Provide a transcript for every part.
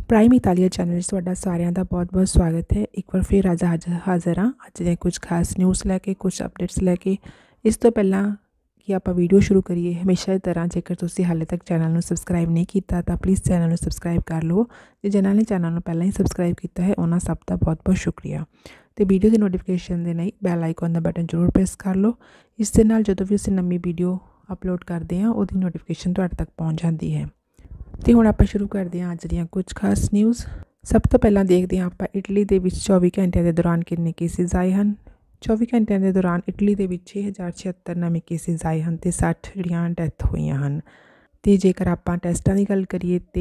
Prime ਇਤਾਲੀਆ channel 'ਚ ਤੁਹਾਡਾ ਸਾਰਿਆਂ ਦਾ ਬਹੁਤ-ਬਹੁਤ ਸਵਾਗਤ ਹੈ। ਇੱਕ ਵਾਰ ਫਿਰ ਅੱਜ ਹਾਜ਼ਰ ਹਾਂ ਅੱਜ ਦੇ ਕੁਝ ਖਾਸ ਨਿਊਜ਼ ਲੈ ਕੇ, ਕੁਝ ਅਪਡੇਟਸ ਲੈ ਕੇ। ਇਸ ਤੋਂ ਪਹਿਲਾਂ ਕਿ ਆਪਾਂ ਵੀਡੀਓ ਸ਼ੁਰੂ ਕਰੀਏ, ਹਮੇਸ਼ਾ ਦੀ ਤਰ੍ਹਾਂ ਜੇਕਰ ਤੁਸੀਂ ਹਾਲੇ ਤੱਕ ਚੈਨਲ ਨੂੰ ਸਬਸਕ੍ਰਾਈਬ ਨਹੀਂ ਕੀਤਾ ਤਾਂ ਪਲੀਜ਼ ਚੈਨਲ ਨੂੰ ਸਬਸਕ੍ਰਾਈਬ ਕਰ ਲਓ। ਤੇ ਜਿਨ੍ਹਾਂ ਨੇ ਚੈਨਲ ਨੂੰ ਪਹਿਲਾਂ ਹੀ ਸਬਸਕ੍ਰਾਈਬ ਕੀਤਾ ਹੈ ਉਹਨਾਂ ਸਭ ਦਾ ਬਹੁਤ-ਬਹੁਤ ਸ਼ੁਕਰੀਆ। ਤੇ ਵੀਡੀਓ ਦੀ ਨੋਟੀਫਿਕੇਸ਼ਨ ਦੇ ਲਈ ਬੈਲ ਆਈਕਨ ਦਾ ਬਟਨ ਜ਼ਰੂਰ ਪ੍ਰੈਸ ਕਰ ਲਓ। ਇਸ ਦੇ ਨਾਲ ਜਦੋਂ ਵੀ ਅਸੀਂ ਨਵੀਂ ਵੀਡੀਓ ਅਪਲੋਡ ਕਰਦੇ ਹਾਂ ਉਹਦੀ ਨੋਟੀਫਿਕੇਸ਼ਨ ਤੁਹਾਡੇ ਤੱਕ ਪਹੁੰਚ ਜਾਂਦੀ ਹੈ। ਤੇ ਹੁਣ ਆਪਾਂ ਸ਼ੁਰੂ ਕਰਦੇ ਹਾਂ ਅੱਜ ਦੀਆਂ ਕੁਝ ਖਾਸ ਨਿਊਜ਼। ਸਭ ਤੋਂ ਪਹਿਲਾਂ ਦੇਖਦੇ ਹਾਂ ਆਪਾਂ ਇਟਲੀ ਦੇ ਵਿੱਚ 24 ਘੰਟਿਆਂ ਦੇ ਦੌਰਾਨ ਕਿੰਨੇ ਕੇਸਿਸ ਆਏ ਹਨ। 24 ਘੰਟਿਆਂ ਦੇ ਦੌਰਾਨ ਇਟਲੀ ਦੇ ਵਿੱਚ 6076 ਨਵੇਂ ਕੇਸਿਸ ਆਏ ਹਨ ਤੇ 60 ਜਿਹੜੀਆਂ ਡੈਥ ਹੋਈਆਂ ਹਨ। ਤੇ ਜੇਕਰ ਆਪਾਂ ਟੈਸਟਾਂ ਦੀ ਗੱਲ ਕਰੀਏ ਤੇ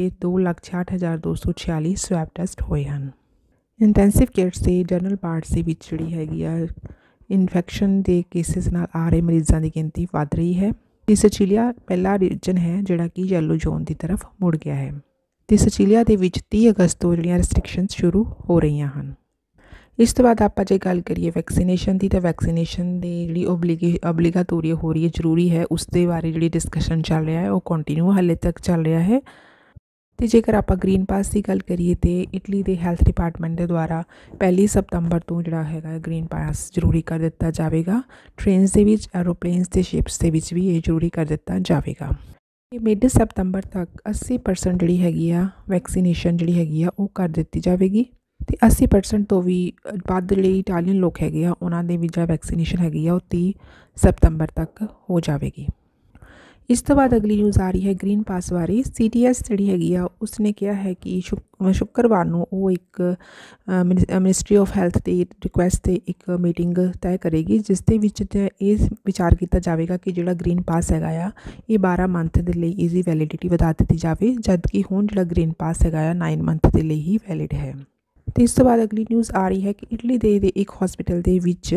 2,66,246 ਸਵੈਬ ਟੈਸਟ ਹੋਏ ਹਨ। ਇੰਟੈਂਸਿਵ ਕੇਅਰਸ ਤੇ ਜਨਰਲ ਵਾਰਡਸ ਦੇ ਵਿੱਚ ਜਿਹੜੀ ਹੈਗੀ ਆ ਇਨਫੈਕਸ਼ਨ ਦੇ ਕੇਸਿਸ ਨਾਲ ਆ ਰਹੇ ਮਰੀਜ਼ਾਂ ਦੀ ਗਿਣਤੀ ਵੱਧ ਰਹੀ ਹੈ। ਤੇ ਸਿਚੀਲੀਆ ਪਹਿਲਾ ਰੀਜਨ ਹੈ ਜਿਹੜਾ ਕਿ ਯੈਲੋ ਜ਼ੋਨ ਦੀ ਤਰਫ ਮੁੜ ਗਿਆ ਹੈ। ਤੇ ਸਿਚੀਲੀਆ ਦੇ ਵਿੱਚ 30 ਅਗਸਤ ਤੋਂ ਜਿਹੜੀਆਂ ਰੈਸਟ੍ਰਿਕਸ਼ਨਸ ਸ਼ੁਰੂ ਹੋ ਰਹੀਆਂ ਹਨ। ਇਸ ਤੋਂ ਬਾਅਦ ਆਪਾਂ ਜੇ ਗੱਲ ਕਰੀਏ ਵੈਕਸੀਨੇਸ਼ਨ ਦੀ, ਤਾਂ ਵੈਕਸੀਨੇਸ਼ਨ ਦੀ ਜਿਹੜੀ ਓਬਲੀਗਾਟੋਰੀ ਹੋ ਰਹੀ ਹੈ, ਜ਼ਰੂਰੀ ਹੈ, ਉਸ ਦੇ ਬਾਰੇ ਜਿਹੜੀ ਡਿਸਕਸ਼ਨ ਚੱਲ ਰਿਹਾ ਹੈ ਉਹ ਕੰਟੀਨਿਊ ਹਾਲੇ ਤੱਕ ਚੱਲ ਰਿਹਾ ਹੈ। ਤੇ ਜੇਕਰ ਆਪਾਂ ਗ੍ਰੀਨ ਪਾਸ ਦੀ ਗੱਲ ਕਰੀਏ ਤੇ ਇਟਲੀ ਦੇ ਹੈਲਥ ਡਿਪਾਰਟਮੈਂਟ ਦੇ ਦੁਆਰਾ 1 ਸਤੰਬਰ ਤੋਂ ਜਿਹੜਾ ਹੈਗਾ ਗ੍ਰੀਨ ਪਾਸ ਜ਼ਰੂਰੀ ਕਰ ਦਿੱਤਾ ਜਾਵੇਗਾ। ਟ੍ਰੇਨਸ ਦੇ ਵਿੱਚ, ਐਰੋਪਲੇਨਸ ਤੇ ਸ਼ਿਪਸ ਦੇ ਵਿੱਚ ਵੀ ਇਹ ਜ਼ਰੂਰੀ ਕਰ ਦਿੱਤਾ ਜਾਵੇਗਾ। ਮਿਡ ਸਤੰਬਰ ਤੱਕ 80% ਜਿਹੜੀ ਹੈਗੀ ਆ ਵੈਕਸੀਨੇਸ਼ਨ ਜਿਹੜੀ ਹੈਗੀ ਆ ਉਹ ਕਰ ਦਿੱਤੀ ਜਾਵੇਗੀ। ਤੇ 80% ਤੋਂ ਵੀ ਵੱਧ ਜਿਹੜੇ ਇਟਾਲੀਅਨ ਲੋਕ ਹੈਗੇ ਆ ਉਹਨਾਂ ਦੇ ਵੀ ਜਿਹੜਾ ਵੈਕਸੀਨੇਸ਼ਨ ਹੈਗੀ ਆ ਉਹ 30 ਸਤੰਬਰ ਤੱਕ ਹੋ ਜਾਵੇਗੀ। ਇਸ ਤੋਂ ਬਾਅਦ ਅਗਲੀ ਨਿਊਜ਼ ਆ ਰਹੀ ਹੈ ਗ੍ਰੀਨ ਪਾਸ ਬਾਰੇ। CTS ਜਿਹੜੀ ਹੈਗੀ ਆ ਉਸਨੇ ਕਿਹਾ ਹੈ ਕਿ ਸ਼ੁੱਕਰਵਾਰ ਨੂੰ ਉਹ ਇੱਕ ਮਿਨਿਸਟਰੀ ਆਫ ਹੈਲਥ ਦੀ ਰਿਕੁਐਸਟ 'ਤੇ ਇੱਕ ਮੀਟਿੰਗ ਤੈਅ ਕਰੇਗੀ, ਜਿਸ ਦੇ ਵਿੱਚ ਇਹ ਵਿਚਾਰ ਕੀਤਾ ਜਾਵੇਗਾ ਕਿ ਜਿਹੜਾ ਗ੍ਰੀਨ ਪਾਸ ਹੈਗਾ ਆ ਇਹ 12 ਮੰਥ ਦੇ ਲਈ ਇਹਦੀ ਵੈਲਿਡਿਟੀ ਵਧਾ ਦਿੱਤੀ ਜਾਵੇ, ਜਦਕਿ ਹੁਣ ਜਿਹੜਾ ਗ੍ਰੀਨ ਪਾਸ ਹੈਗਾ ਆ 9 ਮੰਥ ਦੇ ਲਈ ਹੀ ਵੈਲਿਡ ਹੈ। ਅਤੇ ਇਸ ਤੋਂ ਬਾਅਦ ਅਗਲੀ ਨਿਊਜ਼ ਆ ਰਹੀ ਹੈ ਕਿ ਇਟਲੀ ਦੇ ਇੱਕ ਹਸਪੀਟਲ ਦੇ ਵਿੱਚ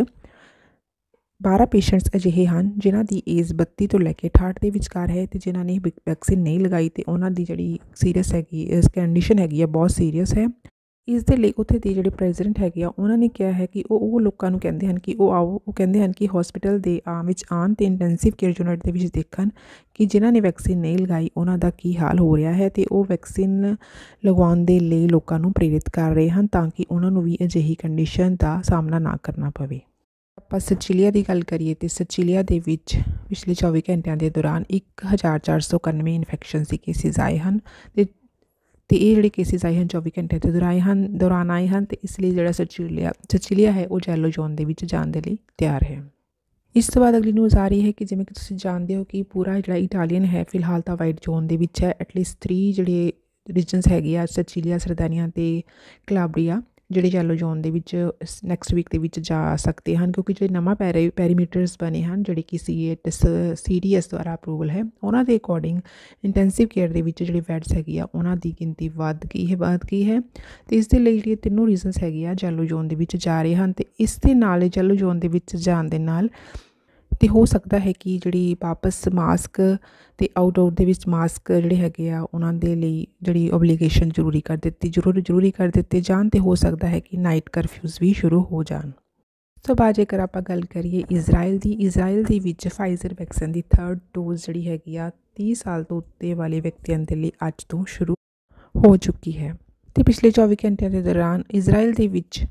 12 ਪੇਸ਼ੈਂਟਸ ਅਜਿਹੇ ਹਨ ਜਿਨ੍ਹਾਂ ਦੀ ਏਜ 32 ਤੋਂ ਲੈ ਕੇ 68 ਦੇ ਵਿਚਕਾਰ ਹੈ ਤੇ ਜਿਨ੍ਹਾਂ ਨੇ ਵੈਕਸੀਨ ਨਹੀਂ ਲਗਾਈ ਤੇ ਉਹਨਾਂ ਦੀ ਜਿਹੜੀ ਸੀਰੀਅਸ ਹੈਗੀ ਇਸ ਕੰਡੀਸ਼ਨ ਹੈਗੀ ਆ ਬਹੁਤ ਸੀਰੀਅਸ ਹੈ। ਇਸ ਦੇ ਲਈ ਉੱਥੇ ਦੇ ਜਿਹੜੇ ਪ੍ਰੈਜ਼ੀਡੈਂਟ ਹੈਗੇ ਆ ਉਹਨਾਂ ਨੇ ਕਿਹਾ ਹੈ ਕਿ ਉਹ ਲੋਕਾਂ ਨੂੰ ਕਹਿੰਦੇ ਹਨ ਕਿ ਉਹ ਕਹਿੰਦੇ ਹਨ ਕਿ ਹਸਪੀਟਲ ਦੇ ਵਿੱਚ ਆਉਣ ਅਤੇ ਇੰਟੈਂਸਿਵ ਕੇਅਰ ਯੂਨਿਟ ਦੇ ਵਿੱਚ ਦੇਖਣ ਕਿ ਜਿਨ੍ਹਾਂ ਨੇ ਵੈਕਸੀਨ ਨਹੀਂ ਲਗਾਈ ਉਹਨਾਂ ਦਾ ਕੀ ਹਾਲ ਹੋ ਰਿਹਾ ਹੈ ਤੇ ਉਹ ਵੈਕਸੀਨ ਲਗਵਾਉਣ ਦੇ ਲਈ ਲੋਕਾਂ ਨੂੰ ਪ੍ਰੇਰਿਤ ਕਰ ਰਹੇ ਹਨ ਤਾਂ ਕਿ ਉਹਨਾਂ ਨੂੰ ਵੀ ਅਜਿਹੀ ਕੰਡੀਸ਼ਨ ਦਾ ਸਾਹਮਣਾ ਨਾ ਕਰਨਾ ਪਵੇ। ਆਪਾਂ ਸਿਚੀਲੀਆ ਦੀ ਗੱਲ ਕਰੀਏ ਤੇ ਸਿਚੀਲੀਆ ਦੇ ਵਿੱਚ ਪਿਛਲੇ 24 ਘੰਟਿਆਂ ਦੇ ਦੌਰਾਨ 1491 ਇਨਫੈਕਸ਼ਨ ਦੇ ਕੇਸਿਸ ਆਏ ਹਨ ਤੇ ਇਹ ਜਿਹੜੇ ਕੇਸਿਸ ਆਏ ਹਨ 24 ਘੰਟੇ ਦੇ ਦੌਰਾਨ ਆਏ ਹਨ ਤੇ ਇਸ ਲਈ ਜਿਹੜਾ ਸਿਚੀਲੀਆ ਹੈ ਉਹ ਯੈਲੋ ਜ਼ੋਨ ਦੇ ਵਿੱਚ ਜਾਣ ਦੇ ਲਈ ਤਿਆਰ ਹੈ। ਇਸ ਤੋਂ ਬਾਅਦ ਅਗਲੀ ਨਿਊਜ਼ ਆ ਰਹੀ ਹੈ ਕਿ ਜਿਵੇਂ ਕਿ ਤੁਸੀਂ ਜਾਣਦੇ ਹੋ ਕਿ ਪੂਰਾ ਜਿਹੜਾ ਇਟਾਲੀਅਨ ਹੈ ਫਿਲਹਾਲ ਤਾਂ ਵਾਈਟ ਜ਼ੋਨ ਦੇ ਵਿੱਚ ਹੈ। ਐਟਲੀਸਟ 3 ਜਿਹੜੇ ਰੀਜਨਸ ਹੈਗੇ ਆ ਸਿਚੀਲੀਆ, ਸਰਦਾਨੀਆ ਤੇ ਕਲਾਬਰੀਆ ਜਿਹੜੇ ਯੈਲੋ ਜ਼ੋਨ ਦੇ ਵਿੱਚ ਨੈਕਸਟ ਵੀਕ ਦੇ ਵਿੱਚ ਜਾ ਸਕਦੇ ਹਨ, ਕਿਉਂਕਿ ਜਿਹੜੇ ਨਵਾਂ ਪੈਰੀਮੀਟਰਸ ਬਣੇ ਹਨ ਜਿਹੜੇ ਕਿ CDS ਦੁਆਰਾ ਅਪਰੂਵਲ ਹੈ ਉਹਨਾਂ ਦੇ ਅਕੋਰਡਿੰਗ ਇੰਟੈਂਸਿਵ ਕੇਅਰ ਦੇ ਵਿੱਚ ਜਿਹੜੇ ਬੈਡਸ ਹੈਗੀ ਆ ਉਹਨਾਂ ਦੀ ਗਿਣਤੀ ਵੱਧ ਗਈ ਹੈ ਤੇ ਇਸ ਦੇ ਲਈ ਜਿਹੜੀਆਂ ਤਿੰਨੋਂ ਰੀਜ਼ਨਸ ਹੈਗੇ ਆ ਯੈਲੋ ਜ਼ੋਨ ਦੇ ਵਿੱਚ ਜਾ ਰਹੇ ਹਨ। ਤੇ ਇਸ ਦੇ ਨਾਲ ਯੈਲੋ ਜ਼ੋਨ ਦੇ ਵਿੱਚ ਜਾਣ ਦੇ ਨਾਲ ਤੇ ਹੋ ਸਕਦਾ ਹੈ ਕਿ ਜਿਹੜੀ ਵਾਪਸ ਮਾਸਕ ਤੇ ਆਊਟਡੋਰ ਦੇ ਵਿੱਚ ਮਾਸਕ ਜਿਹੜੇ ਹੈਗੇ ਆ ਉਹਨਾਂ ਦੇ ਲਈ ਜਿਹੜੀ ਓਬਲੀਗੇਸ਼ਨ ਜ਼ਰੂਰੀ ਕਰ ਦਿੱਤੇ ਜਾਣ ਤੇ ਹੋ ਸਕਦਾ ਹੈ ਕਿ ਨਾਈਟ ਕਰਫਿਊਜ਼ ਵੀ ਸ਼ੁਰੂ ਹੋ ਜਾਣ। ਉਸ ਤੋਂ ਬਾਅਦ ਜੇਕਰ ਆਪਾਂ ਗੱਲ ਕਰੀਏ ਇਜ਼ਰਾਈਲ ਦੇ ਵਿੱਚ ਫਾਈਜ਼ਰ ਵੈਕਸੀਨ ਦੀ 3rd ਡੋਜ਼ ਜਿਹੜੀ ਹੈਗੀ ਆ 30 ਸਾਲ ਤੋਂ ਉੱਤੇ ਵਾਲੇ ਵਿਅਕਤੀਆਂ ਦੇ ਲਈ ਅੱਜ ਤੋਂ ਸ਼ੁਰੂ ਹੋ ਚੁੱਕੀ ਹੈ। ਤੇ ਪਿਛਲੇ 24 ਘੰਟਿਆਂ ਦੇ ਦੌਰਾਨ ਇਜ਼ਰਾਈਲ ਦੇ ਵਿੱਚ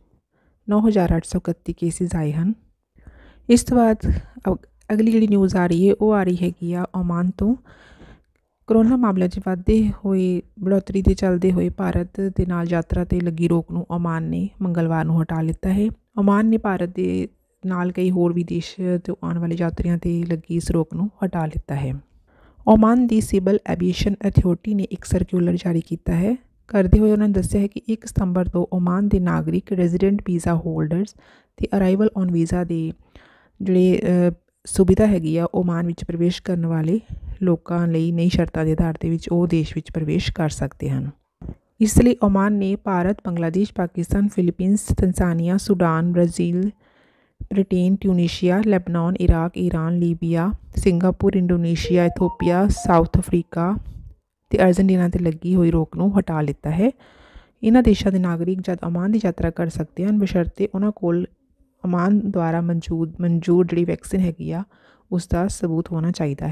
9,831 ਕੇਸਿਸ ਆਏ ਹਨ। ਇਸ ਤੋਂ ਬਾਅਦ ਅਗਲੀ ਜਿਹੜੀ ਨਿਊਜ਼ ਆ ਰਹੀ ਹੈ ਉਹ ਆ ਰਹੀ ਹੈਗੀ ਆ ਓਮਾਨ ਤੋਂ। ਕਰੋਨਾ ਮਾਮਲਿਆਂ 'ਚ बढ़ोतरी ਦੇ ਚੱਲਦੇ ਹੋਏ ਭਾਰਤ ਦੇ ਨਾਲ ਯਾਤਰਾ 'ਤੇ ਲੱਗੀ ਰੋਕ ਨੂੰ ਓਮਾਨ ਨੇ ਮੰਗਲਵਾਰ ਨੂੰ ਹਟਾ ਲਿੱਤਾ ਹੈ। ਓਮਾਨ ਨੇ ਭਾਰਤ ਦੇ ਨਾਲ ਕਈ ਹੋਰ ਵੀ ਦੇਸ਼ ਤੋਂ ਆਉਣ ਵਾਲੇ ਯਾਤਰੀਆਂ 'ਤੇ ਲੱਗੀ ਇਸ ਰੋਕ ਨੂੰ ਹਟਾ ਲਿੱਤਾ ਹੈ। ਓਮਾਨ ਦੀ ਸਿਵਲ ਐਵੀਏਸ਼ਨ ਅਥਾਰਟੀ ਨੇ ਇੱਕ ਸਰਕੂਲਰ ਜਾਰੀ ਕੀਤਾ ਹੈ। ਕਰਦੇ ਹੋਏ ਉਹਨਾਂ ਨੇ ਦੱਸਿਆ ਹੈ ਕਿ 1 ਸਤੰਬਰ ਤੋਂ ਓਮਾਨ ਦੇ ਨਾਗਰਿਕ, ਰੈਜ਼ੀਡੈਂਟ ਵੀਜ਼ਾ ਹੋਲਡਰਸ ਤੇ ਅਰਾਈਵਲ ਔਨ ਵੀਜ਼ਾ ਦੇ ਜਿਹੜੇ ਸੁਵਿਧਾ ਹੈਗੀ ਆ ਓਮਾਨ ਵਿੱਚ ਪ੍ਰਵੇਸ਼ ਕਰਨ ਵਾਲੇ ਲੋਕਾਂ ਲਈ ਨਈ ਸ਼ਰਤਾਂ ਦੇ ਆਧਾਰ ਦੇ ਵਿੱਚ ਉਹ ਦੇਸ਼ ਵਿੱਚ ਪ੍ਰਵੇਸ਼ ਕਰ ਸਕਦੇ ਹਨ। ਇਸ ਲਈ ਓਮਾਨ ਨੇ Bharat, Bangladesh, Pakistan, Philippines, Tanzania, Sudan, Brazil, Britain, Tunisia, Lebanon, Iraq, Iran, Libya, Singapore, Indonesia, Ethiopia, South Africa ਤੇ ਅਰਜਨਟੀਨਾ 'ਤੇ ਲੱਗੀ ਹੋਈ ਰੋਕ ਨੂੰ ਹਟਾ ਲਿੱਤਾ ਹੈ। ਇਹਨਾਂ ਦੇਸ਼ਾਂ ਦੇ ਨਾਗਰਿਕ ਜਦ ਓਮਾਨ ਦੀ ਯਾਤਰਾ ਕਰ ਸਕਦੇ ਹਨ ਬਸ਼ਰਤੇ ਉਹਨਾਂ ਕੋਲ ਓਮਾਨ ਦੁਆਰਾ ਮਨਜ਼ੂਰ ਜਿਹੜੀ ਵੈਕਸੀਨ ਹੈਗੀ ਆ ਉਸ ਦਾ ਸਬੂਤ ਹੋਣਾ ਚਾਹੀਦਾ ਹੈ।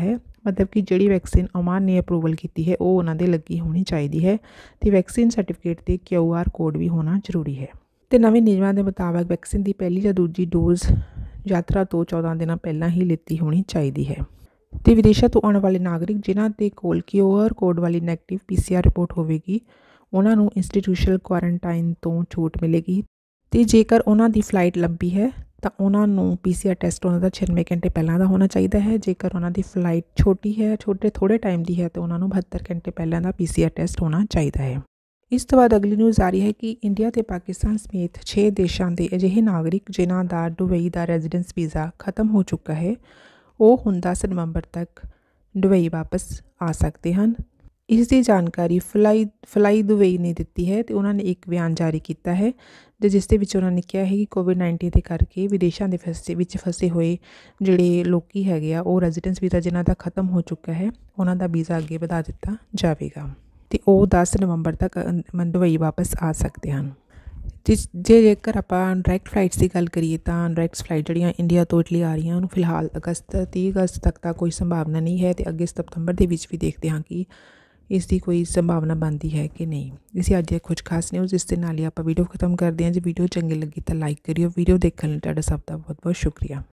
मतलब कि जिहड़ी वैक्सीन ओमान ने अप्रूवल की है वो उन्होंने लगी होनी चाहिए है तो वैक्सीन सर्टिफिकेट ते QR कोड भी होना जरूरी है। तो नवे नियमों के मुताबिक वैक्सीन की पहली या दूजी डोज यात्रा तो 14 दिन पहला ही लीती होनी चाहिए है। तो विदेशों तो आने वाले नागरिक जिन्हों के कोल QR कोड वाली नैगेटिव PCR रिपोर्ट होगी उन्होंने इंस्टीट्यूशनल क्वारंटाइन तो छूट मिलेगी। तो जेकर उन्होंने फ्लाइट लंबी है तो उन्होंने PCR टैसट उन्होंने 96 घंटे पहला का होना चाहिए है। जेकर उन्होंने फ्लाइट छोटी है थोड़े टाइम की है तो उन्होंने 72 घंटे पहला का PCR टैसट होना चाहिए है। इस तो बाद अगली न्यूज़ आ रही है कि इंडिया तो पाकिस्तान समेत 6 देशों के अजिहे नागरिक जिन्हों का दुबई का रेजिडेंस वीज़ा खत्म हो चुका है वो हुण 10 नवंबर तक दुबई वापस आ सकते हैं। इसकी जानकारी फलाई दुबई ने दी है तो उन्होंने एक बयान जारी किया है जिस उन्होंने कहा है कि कोविड-19 के करके विदेशों के फसे हुए जोड़े लोग है वो रेजिडेंस वीज़ा जिन्हों का खत्म हो चुका है उन्होंने वीज़ा अगे बढ़ा दिता जाएगा तो वो 10 नवंबर तक दुबई वापस आ सकते हैं। जेकर आप डायरैक्ट फ्लाइट्स की गल करिए तो डायरैक्ट फ्लाइट जो इंडिया तो इटली आ रही हैं फिलहाल 30 अगस्त तक तो कोई संभावना नहीं है तो अगे सितंबर के भी देखते हैं कि इसकी कोई संभावना बनती है कि नहीं। इसी अज कुछ खास न्यूज़ इस नाल ही आप वीडियो खत्म करते हैं। जो वीडियो चंगी लगी तो लाइक करियो। वीडियो देखने सबका बहुत बहुत शुक्रिया।